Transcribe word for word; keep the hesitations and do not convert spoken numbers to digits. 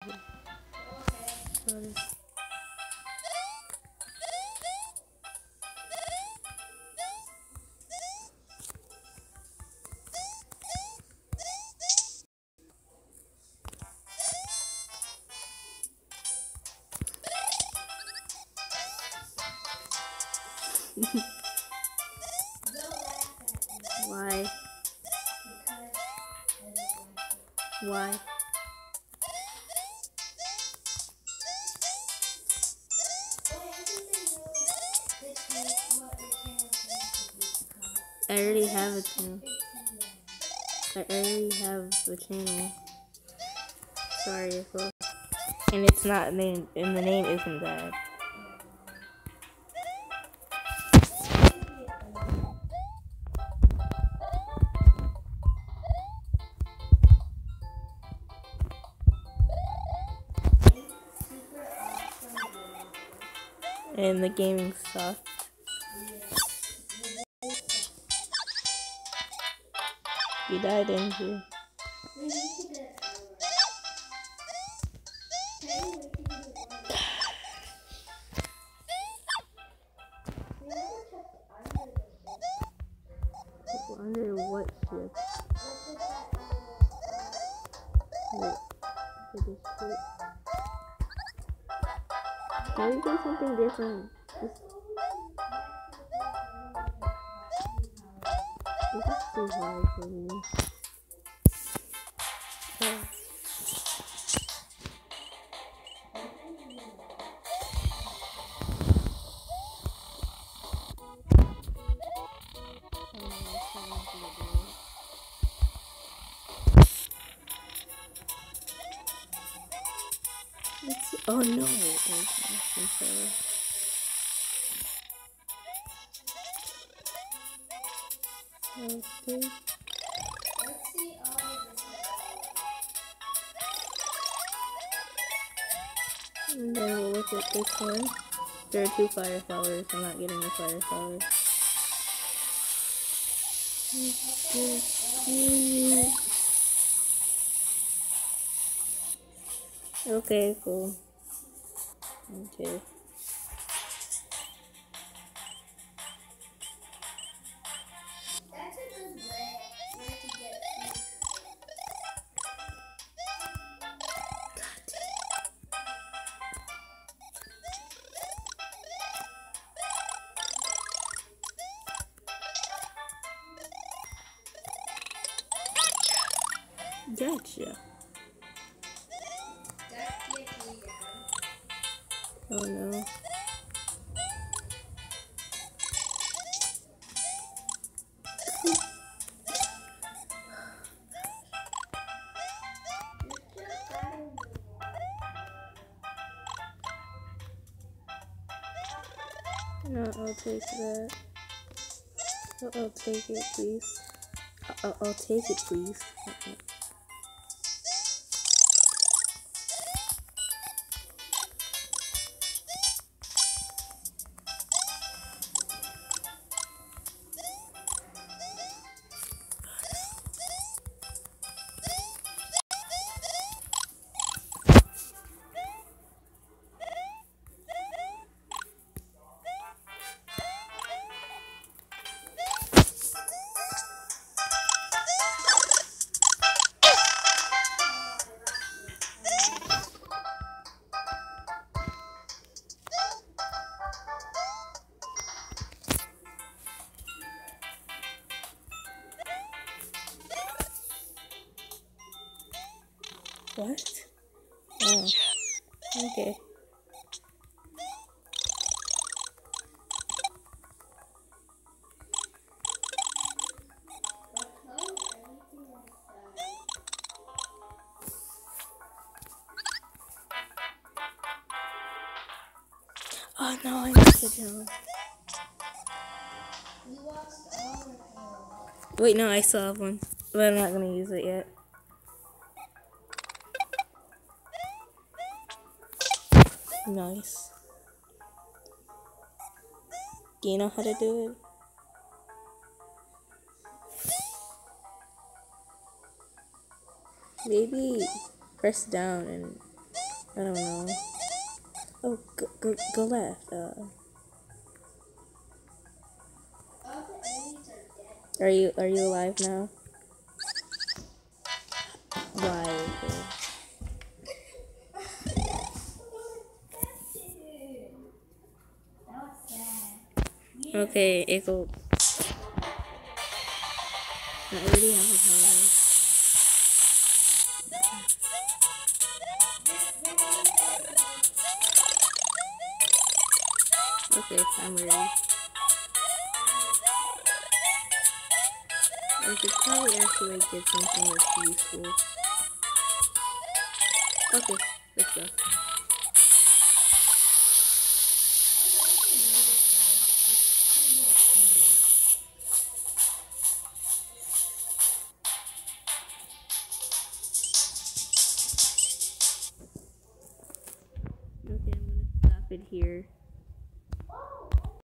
Sorry. Why? Why? I already have a channel. I already have a channel. Sorry, folks. And it's not named, and the name isn't bad. And the gaming stuff. You died, didn't you? Under what ship? Wait, for this ship. Can we do something different? This, this is too hard for me. Oh. It's, oh no! Okay, I'm sorry. Okay. And then we'll look at this one. There are two fire flowers. I'm not getting the fire flowers. Okay, cool. Okay. Gotcha. Oh no. No, I'll take that. Oh, I'll take it, please. I'll, I'll take it, please. Okay. What? Oh. Okay. Oh no, I missed the jump. Wait, no, I still have one. But I'm not gonna use it yet. Nice. Do you know how to do it? Maybe press down and I don't know. Oh, go, go, go left. Uh, are you are you alive now? Why? Okay, Echo. I already have a power. Okay, I'm ready. I should probably actually like, get something that's useful. Okay, let's go. Okay, I'm gonna stop it here.